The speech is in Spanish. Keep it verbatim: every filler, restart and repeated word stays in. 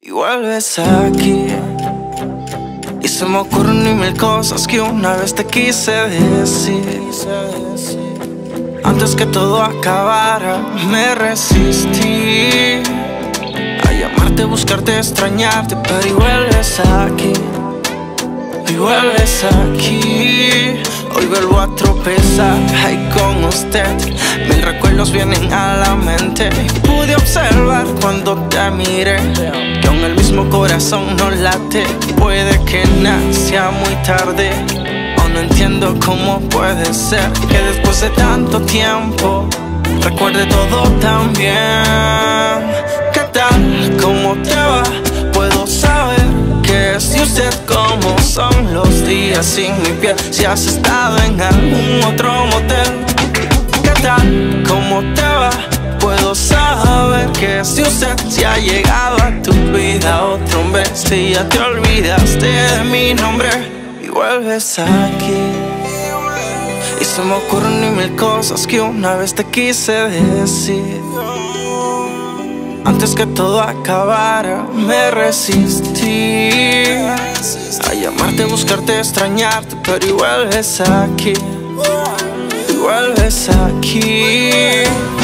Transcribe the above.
Y vuelves aquí y se me ocurren y mil cosas que una vez te quise decir. Antes que todo acabara me resistí a llamarte, buscarte, extrañarte, pero y vuelves aquí, y vuelves aquí. Hoy vuelvo a tropezar ahí con usted. Mil recuerdos vienen a la mente. Pude observar cuando te miré que aún el mismo corazón no late. Puede que sea muy tarde, o no entiendo cómo puede ser que después de tanto tiempo recuerde todo tan bien. ¿Qué tal? ¿Cómo te va? Puedo saber que es de usted. ¿Cómo son los días sin mi piel? Si has estado en algún otro motel. ¿Qué tal? ¿Cómo te va? Puedo saber que es de usted. Si ha llegado a tu vida otro hombre, si ya te olvidaste de mi nombre y vuelves aquí. Y se me ocurren y mil cosas que una vez te quise decir. Antes que todo acabara me resistí a llamarte, buscarte, extrañarte, pero y vuelves aquí, y vuelves aquí.